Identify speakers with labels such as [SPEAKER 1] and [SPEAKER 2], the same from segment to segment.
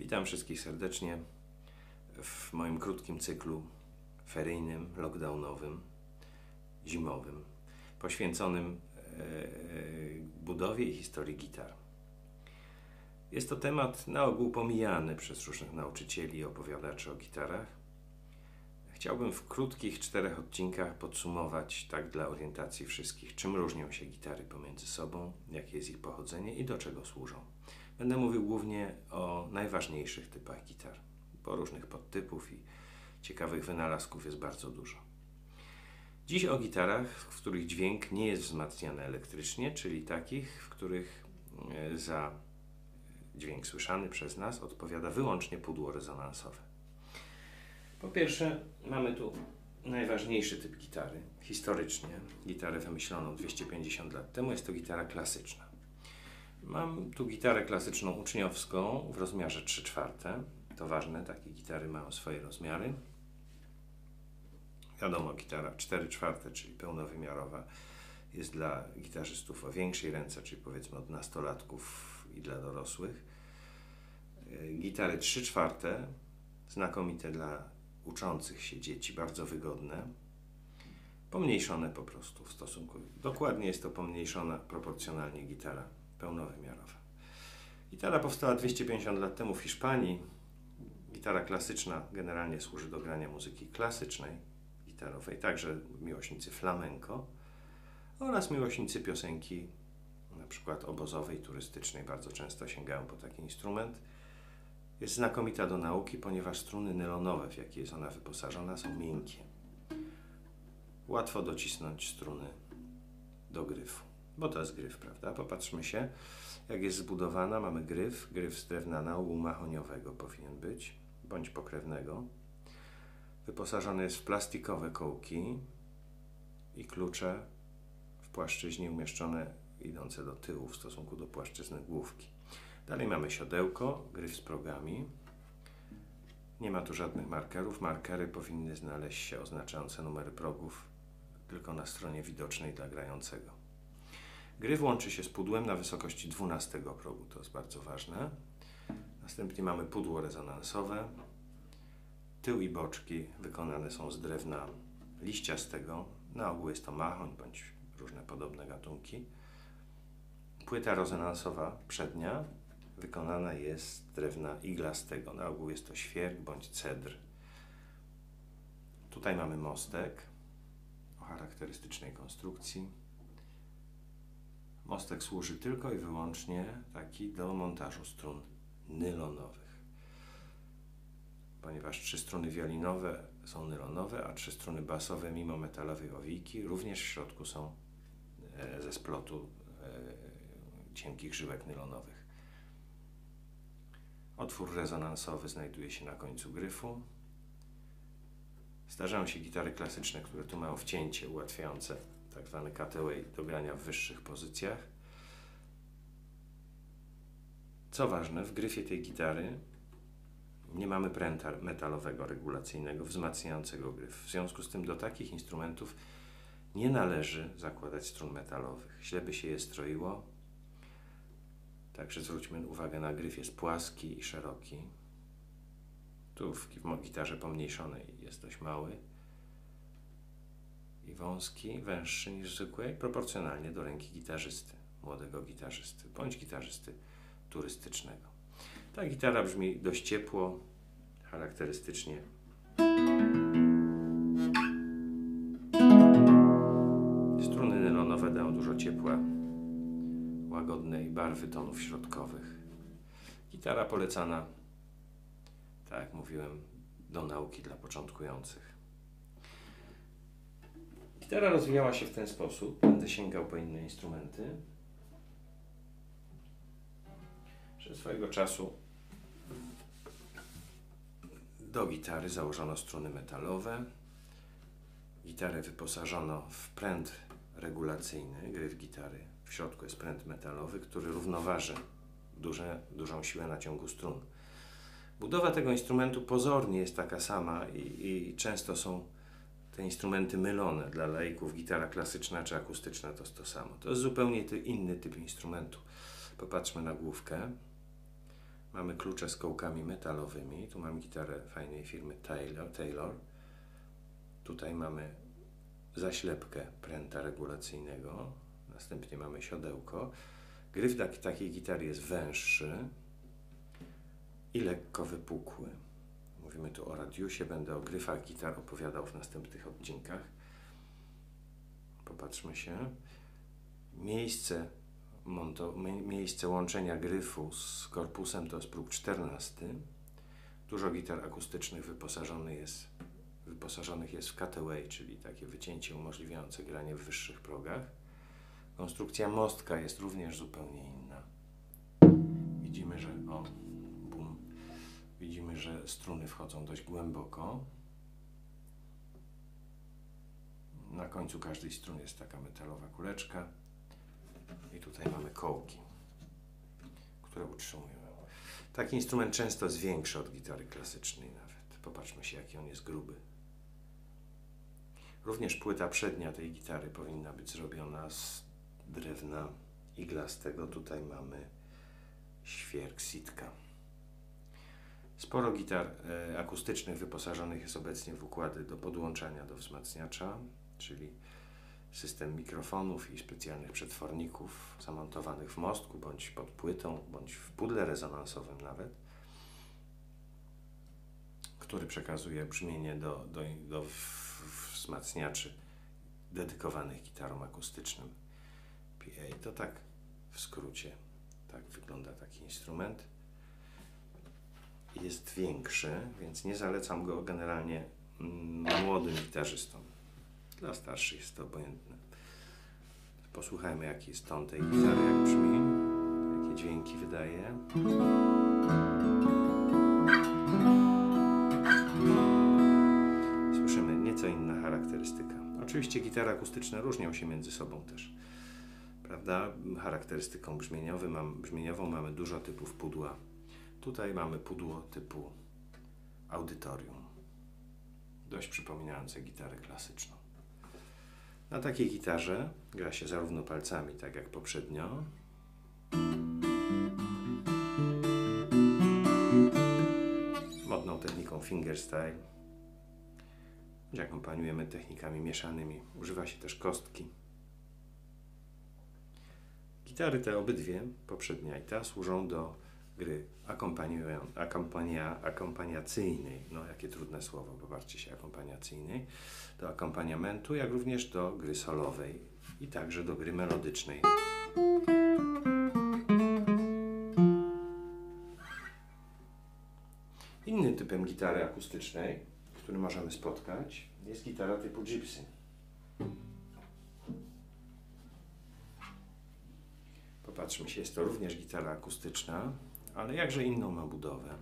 [SPEAKER 1] Witam wszystkich serdecznie w moim krótkim cyklu feryjnym, lockdownowym, zimowym, poświęconym budowie i historii gitar. Jest to temat na ogół pomijany przez różnych nauczycieli i opowiadaczy o gitarach. Chciałbym w krótkich 4 odcinkach podsumować, tak dla orientacji wszystkich, czym różnią się gitary pomiędzy sobą, jakie jest ich pochodzenie i do czego służą. Będę mówił głównie o najważniejszych typach gitar, bo różnych podtypów i ciekawych wynalazków jest bardzo dużo. Dziś o gitarach, w których dźwięk nie jest wzmacniany elektrycznie, czyli takich, w których za dźwięk słyszany przez nas odpowiada wyłącznie pudło rezonansowe. Po pierwsze, mamy tu najważniejszy typ gitary. Historycznie gitarę wymyśloną 250 lat temu, jest to gitara klasyczna. Mam tu gitarę klasyczną uczniowską w rozmiarze 3/4. To ważne, takie gitary mają swoje rozmiary. Wiadomo, gitara 4/4, czyli pełnowymiarowa, jest dla gitarzystów o większej ręce, czyli powiedzmy od nastolatków i dla dorosłych. Gitary 3/4, znakomite dla uczących się dzieci, bardzo wygodne. Pomniejszone po prostu w stosunku. Dokładnie jest to pomniejszona proporcjonalnie gitara pełnowymiarowa. Gitara powstała 250 lat temu w Hiszpanii. Gitara klasyczna generalnie służy do grania muzyki klasycznej, gitarowej, także miłośnicy flamenco oraz miłośnicy piosenki na przykład obozowej, turystycznej bardzo często sięgają po taki instrument. Jest znakomita do nauki, ponieważ struny nylonowe, w jakie jest ona wyposażona, są miękkie. Łatwo docisnąć struny do gryfu, bo to jest gryf, prawda? Popatrzmy się, jak jest zbudowana. Mamy gryf z drewna na ogół mahoniowego powinien być, bądź pokrewnego. Wyposażony jest w plastikowe kołki i klucze w płaszczyźnie umieszczone idące do tyłu w stosunku do płaszczyzny główki. Dalej mamy siodełko, gryf z progami. Nie ma tu żadnych markerów. Markery powinny znaleźć się oznaczające numery progów tylko na stronie widocznej dla grającego. Gryf łączy się z pudłem na wysokości 12 progu, to jest bardzo ważne. Następnie mamy pudło rezonansowe. Tył i boczki wykonane są z drewna liściastego. Na ogół jest to mahoń bądź różne podobne gatunki. Płyta rezonansowa przednia wykonana jest z drewna iglastego. Na ogół jest to świerk bądź cedr. Tutaj mamy mostek o charakterystycznej konstrukcji. Mostek służy tylko i wyłącznie taki do montażu strun nylonowych. Ponieważ 3 struny wiolinowe są nylonowe, a 3 struny basowe mimo metalowej owijki również w środku są ze splotu cienkich żyłek nylonowych. Otwór rezonansowy znajduje się na końcu gryfu. Zdarzają się gitary klasyczne, które tu mają wcięcie ułatwiające tak zwany cutaway do grania w wyższych pozycjach. Co ważne, w gryfie tej gitary nie mamy pręta metalowego regulacyjnego wzmacniającego gryf. W związku z tym do takich instrumentów nie należy zakładać strun metalowych. Źle by się je stroiło. Także zwróćmy uwagę, na gryf jest płaski i szeroki. Tu w gitarze pomniejszonej jest dość mały i wąski, węższy niż zwykłej, proporcjonalnie do ręki gitarzysty, młodego gitarzysty bądź gitarzysty turystycznego. Ta gitara brzmi dość ciepło, charakterystycznie. Struny nylonowe dają dużo ciepła, łagodnej barwy tonów środkowych. Gitara polecana, tak jak mówiłem, do nauki dla początkujących. Gitara rozwijała się w ten sposób. Będę sięgał po inne instrumenty. Że swojego czasu do gitary założono struny metalowe. Gitarę wyposażono w pręt regulacyjny, gryf gitary. W środku jest pręt metalowy, który równoważy dużą siłę naciągu strun. Budowa tego instrumentu pozornie jest taka sama i często są te instrumenty mylone. Dla laików gitara klasyczna czy akustyczna to jest to samo. To jest zupełnie inny typ instrumentu. Popatrzmy na główkę. Mamy klucze z kołkami metalowymi. Tu mam gitarę fajnej firmy Taylor. Tutaj mamy zaślepkę pręta regulacyjnego. Następnie mamy siodełko. Gryf takiej gitary jest węższy i lekko wypukły. Mówimy tu o radiusie. Będę o gryfach gitar opowiadał w następnych odcinkach. Popatrzmy się. Miejsce łączenia gryfu z korpusem to jest próg 14. Dużo gitar akustycznych wyposażonych jest w cutaway, czyli takie wycięcie umożliwiające granie w wyższych progach. Konstrukcja mostka jest również zupełnie inna. Widzimy, że struny wchodzą dość głęboko. Na końcu każdej struny jest taka metalowa kuleczka. I tutaj mamy kołki, które utrzymują. Taki instrument często jest większy od gitary klasycznej nawet. Popatrzmy się, jaki on jest gruby. Również płyta przednia tej gitary powinna być zrobiona z drewna iglastego. Tutaj mamy świerk sitka. Sporo gitar akustycznych wyposażonych jest obecnie w układy do podłączania do wzmacniacza, czyli system mikrofonów i specjalnych przetworników zamontowanych w mostku, bądź pod płytą, bądź w pudle rezonansowym nawet, który przekazuje brzmienie do wzmacniaczy dedykowanych gitarom akustycznym. PA to tak w skrócie, tak wygląda taki instrument. Jest większy, więc nie zalecam go generalnie młodym gitarzystom. Dla starszych jest to obojętne. Posłuchajmy, jaki jest ton tej gitary, jak brzmi, jakie dźwięki wydaje. Słyszymy nieco inna charakterystyka. Oczywiście gitary akustyczne różnią się między sobą też, prawda? Charakterystyką brzmieniową mamy dużo typów pudła. Tutaj mamy pudło typu audytorium, dość przypominające gitarę klasyczną. Na takiej gitarze gra się zarówno palcami, tak jak poprzednio, modną techniką fingerstyle, gdzie akompaniujemy technikami mieszanymi. Używa się też kostki. Gitary te obydwie, poprzednia i ta, służą do gry akompaniacyjnej, no jakie trudne słowo, popatrzcie się, akompaniacyjnej, do akompaniamentu, jak również do gry solowej i także do gry melodycznej. Innym typem gitary akustycznej, który możemy spotkać, jest gitara typu gypsy. Popatrzmy się, jest to również gitara akustyczna, ale jakże inną ma budowę.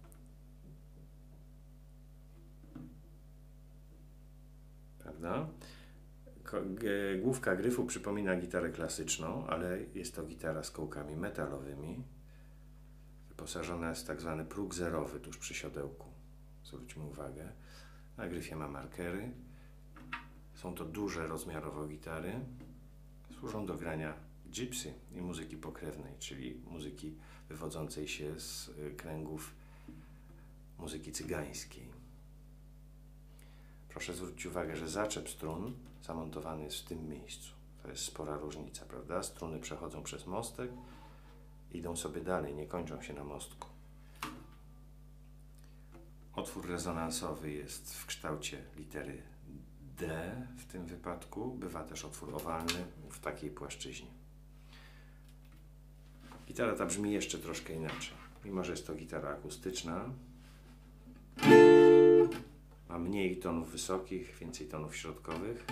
[SPEAKER 1] Prawda? Główka gryfu przypomina gitarę klasyczną, ale jest to gitara z kołkami metalowymi. Wyposażona jest w tak zwany próg zerowy tuż przy siodełku. Zwróćmy uwagę. Na gryfie ma markery. Są to duże rozmiarowo gitary. Służą do grania gypsy i muzyki pokrewnej, czyli muzyki wywodzącej się z kręgów muzyki cygańskiej. Proszę zwrócić uwagę, że zaczep strun zamontowany jest w tym miejscu. To jest spora różnica, prawda? Struny przechodzą przez mostek, idą sobie dalej, nie kończą się na mostku. Otwór rezonansowy jest w kształcie litery D w tym wypadku. Bywa też otwór owalny w takiej płaszczyźnie. Gitara ta brzmi jeszcze troszkę inaczej. Mimo że jest to gitara akustyczna, ma mniej tonów wysokich, więcej tonów środkowych.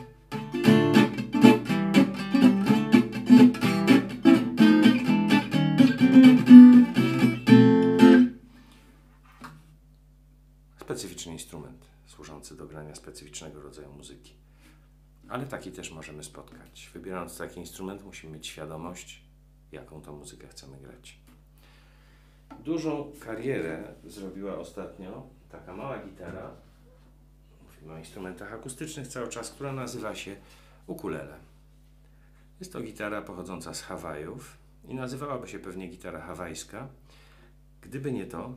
[SPEAKER 1] Specyficzny instrument, służący do grania specyficznego rodzaju muzyki. Ale taki też możemy spotkać. Wybierając taki instrument, musimy mieć świadomość, jaką tą muzykę chcemy grać. Dużą karierę zrobiła ostatnio taka mała gitara, mówimy o instrumentach akustycznych cały czas, która nazywa się ukulele. Jest to gitara pochodząca z Hawajów i nazywałaby się pewnie gitara hawajska, Gdyby nie to,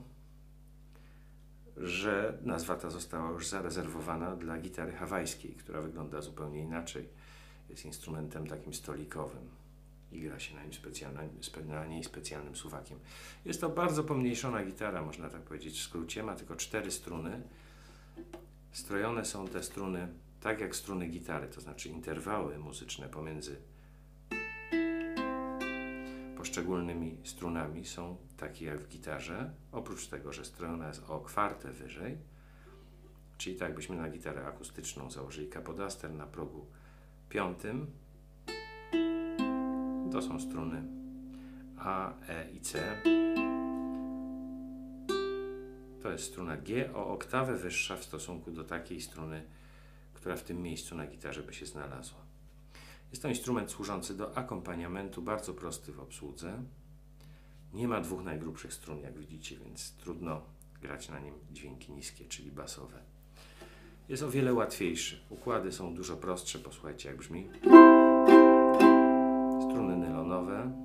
[SPEAKER 1] że nazwa ta została już zarezerwowana dla gitary hawajskiej, która wygląda zupełnie inaczej. Jest instrumentem takim stolikowym i gra się na niej specjalnym suwakiem. Jest to bardzo pomniejszona gitara, można tak powiedzieć w skrócie. Ma tylko 4 struny. Strojone są te struny tak jak struny gitary, to znaczy interwały muzyczne pomiędzy poszczególnymi strunami są takie jak w gitarze, oprócz tego, że strojona jest o kwartę wyżej, czyli tak byśmy na gitarę akustyczną założyli kapodaster na progu 5, to są struny A, E i C, to jest struna G o oktawę wyższa w stosunku do takiej struny, która w tym miejscu na gitarze by się znalazła. Jest to instrument służący do akompaniamentu, bardzo prosty w obsłudze. Nie ma 2 najgrubszych strun, jak widzicie, więc trudno grać na nim dźwięki niskie, czyli basowe. Jest o wiele łatwiejszy. Układy są dużo prostsze, posłuchajcie jak brzmi. Struny nylonowe.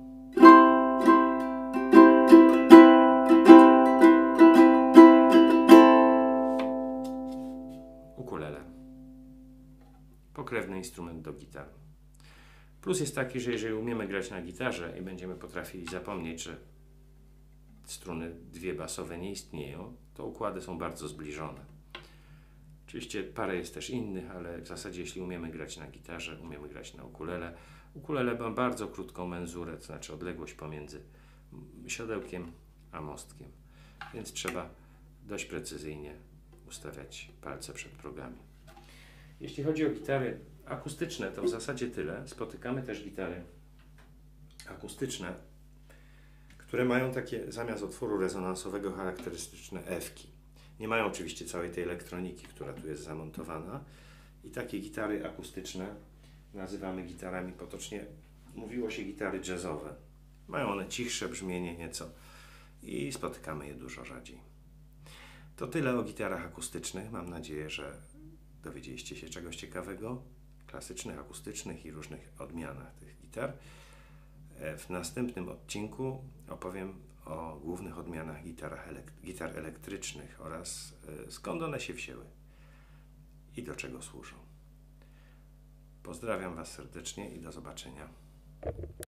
[SPEAKER 1] Ukulele. Pokrewny instrument do gitar. Plus jest taki, że jeżeli umiemy grać na gitarze i będziemy potrafili zapomnieć, że struny 2 basowe nie istnieją, to układy są bardzo zbliżone. Oczywiście parę jest też innych, ale w zasadzie jeśli umiemy grać na gitarze, umiemy grać na ukulele. Ukulele ma bardzo krótką menzurę, to znaczy odległość pomiędzy siodełkiem a mostkiem, więc trzeba dość precyzyjnie ustawiać palce przed progami. Jeśli chodzi o gitary akustyczne, to w zasadzie tyle. Spotykamy też gitary akustyczne, które mają takie zamiast otworu rezonansowego charakterystyczne F-ki. Nie mają oczywiście całej tej elektroniki, która tu jest zamontowana. I takie gitary akustyczne nazywamy gitarami potocznie. Mówiło się gitary jazzowe. Mają one cichsze brzmienie nieco i spotykamy je dużo rzadziej. To tyle o gitarach akustycznych. Mam nadzieję, że dowiedzieliście się czegoś ciekawego, klasycznych, akustycznych i różnych odmianach tych gitar. W następnym odcinku opowiem o głównych odmianach gitar elektrycznych oraz skąd one się wzięły i do czego służą. Pozdrawiam Was serdecznie i do zobaczenia.